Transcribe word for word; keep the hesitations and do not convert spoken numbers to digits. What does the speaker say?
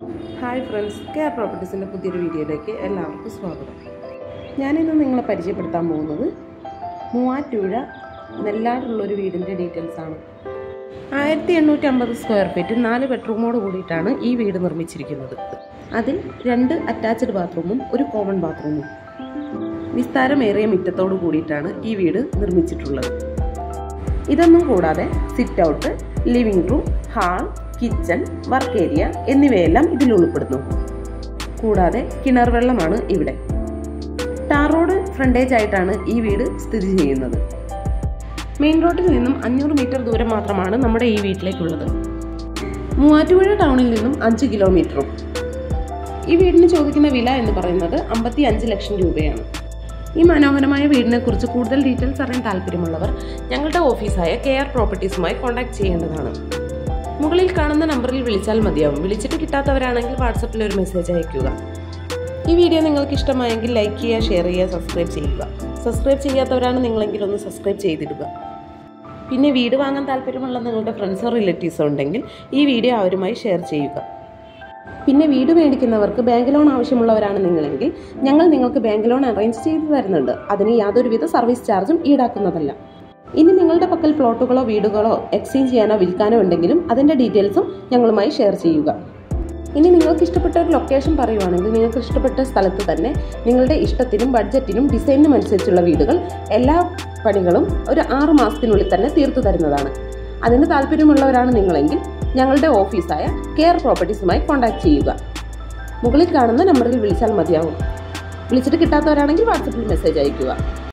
Hi friends, care പ്രോപ്പർട്ടീസിൻ്റെ പുതിയൊരു വീഡിയോയിലേക്ക് എല്ലാവർക്കും സ്വാഗതം. ഞാനിന്ന് നിങ്ങളെ പരിചയപ്പെടുത്താൻ പോകുന്നത് മൂവാറ്റുപുഴ നെല്ലാടുള്ളൊരു വീടിൻ്റെ ഡീറ്റെയിൽസാണ്. ആയിരത്തി എണ്ണൂറ്റി അമ്പത് സ്ക്വയർ ഫീറ്റ് നാല് ബെഡ്റൂമോട് കൂടിയിട്ടാണ് ഈ വീട് നിർമ്മിച്ചിരിക്കുന്നത്. അതിൽ രണ്ട് അറ്റാച്ച്ഡ് ബാത്റൂമും ഒരു കോമൺ ബാത്റൂമും വിസ്താരമേറിയ മുറ്റത്തോട് കൂടിയിട്ടാണ് ഈ വീട് നിർമ്മിച്ചിട്ടുള്ളത്. ഇതൊന്നും കൂടാതെ sit out, living room, hall, kitchen, work area എന്നിവയെല്ലാം ഇതിൽ ഉൾപ്പെടുന്നു. കൂടാതെ കിണർ വെള്ളമാണ് ഇവിടെ. ടാർ റോഡ് ഫ്രണ്ടേജ് ആയിട്ടാണ് ഈ വീട് സ്ഥിതി ചെയ്യുന്നത്. മെയിൻ റോഡിൽ നിന്നും അഞ്ഞൂറ് മീറ്റർ ദൂരം മാത്രമാണ് നമ്മുടെ ഈ വീട്ടിലേക്കുള്ളത്. മൂവാറ്റുപുഴ ടൗണിൽ നിന്നും അഞ്ച് കിലോമീറ്ററും. ഈ വീടിന് ചോദിക്കുന്ന വില എന്ന് പറയുന്നത് അമ്പത്തി അഞ്ച് ലക്ഷം രൂപയാണ്. ഈ മനോഹരമായ വീടിനെ കുറിച്ച് കൂടുതൽ ഡീറ്റെയിൽസ് അറിയാൻ താല്പര്യമുള്ളവർ ഞങ്ങളുടെ ഓഫീസായ കെയർ പ്രോപ്പർട്ടീസുമായി കോൺടാക്ട് ചെയ്യേണ്ടതാണ്. മുകളിൽ കാണുന്ന നമ്പറിൽ വിളിച്ചാൽ മതിയാവും. വിളിച്ചിട്ട് കിട്ടാത്തവരാണെങ്കിൽ വാട്സപ്പിൽ ഒരു മെസ്സേജ് അയയ്ക്കുക. ഈ വീഡിയോ നിങ്ങൾക്ക് ഇഷ്ടമായെങ്കിൽ ലൈക്ക് ചെയ്യുക, ഷെയർ ചെയ്യുക, സബ്സ്ക്രൈബ് ചെയ്യുക. സബ്സ്ക്രൈബ് ചെയ്യാത്തവരാണ് നിങ്ങളെങ്കിൽ ഒന്ന് സബ്സ്ക്രൈബ് ചെയ്തിടുക. പിന്നെ വീട് വാങ്ങാൻ താല്പര്യമുള്ള നിങ്ങളുടെ ഫ്രണ്ട്സോ റിലേറ്റീവ്സോ ഉണ്ടെങ്കിൽ ഈ വീഡിയോ അവരുമായി ഷെയർ ചെയ്യുക. പിന്നെ വീട് മേടിക്കുന്നവർക്ക് ബാങ്ക് ലോൺ ആവശ്യമുള്ളവരാണ് നിങ്ങളെങ്കിൽ ഞങ്ങൾ നിങ്ങൾക്ക് ബാങ്ക് ലോൺ അറേഞ്ച് ചെയ്തു തരുന്നുണ്ട്. അതിന് യാതൊരുവിധ സർവീസ് ചാർജും ഈടാക്കുന്നതല്ല. ഇനി നിങ്ങളുടെ പക്കൽ പ്ലോട്ടുകളോ വീടുകളോ എക്സ്ചേഞ്ച് ചെയ്യാനോ വിൽക്കാനോ ഉണ്ടെങ്കിലും അതിൻ്റെ ഡീറ്റെയിൽസും ഞങ്ങളുമായി ഷെയർ ചെയ്യുക. ഇനി നിങ്ങൾക്ക് ഇഷ്ടപ്പെട്ട ഒരു ലൊക്കേഷൻ പറയുവാണെങ്കിൽ നിങ്ങൾക്ക് ഇഷ്ടപ്പെട്ട സ്ഥലത്ത് തന്നെ നിങ്ങളുടെ ഇഷ്ടത്തിനും ബഡ്ജറ്റിനും ഡിസൈനിനും അനുസരിച്ചുള്ള വീടുകൾ എല്ലാ പണികളും ഒരു ആറ് മാസത്തിനുള്ളിൽ തന്നെ തീർത്തു തരുന്നതാണ്. അതിന് താല്പര്യമുള്ളവരാണ് നിങ്ങളെങ്കിൽ ഞങ്ങളുടെ ഓഫീസായ കെയർ പ്രോപ്പർട്ടീസുമായി കോൺടാക്ട് ചെയ്യുക. മുകളിൽ കാണുന്ന നമ്പറിൽ വിളിച്ചാൽ മതിയാവും. വിളിച്ചിട്ട് കിട്ടാത്തവരാണെങ്കിൽ വാട്സപ്പിൽ മെസ്സേജ് അയയ്ക്കുക.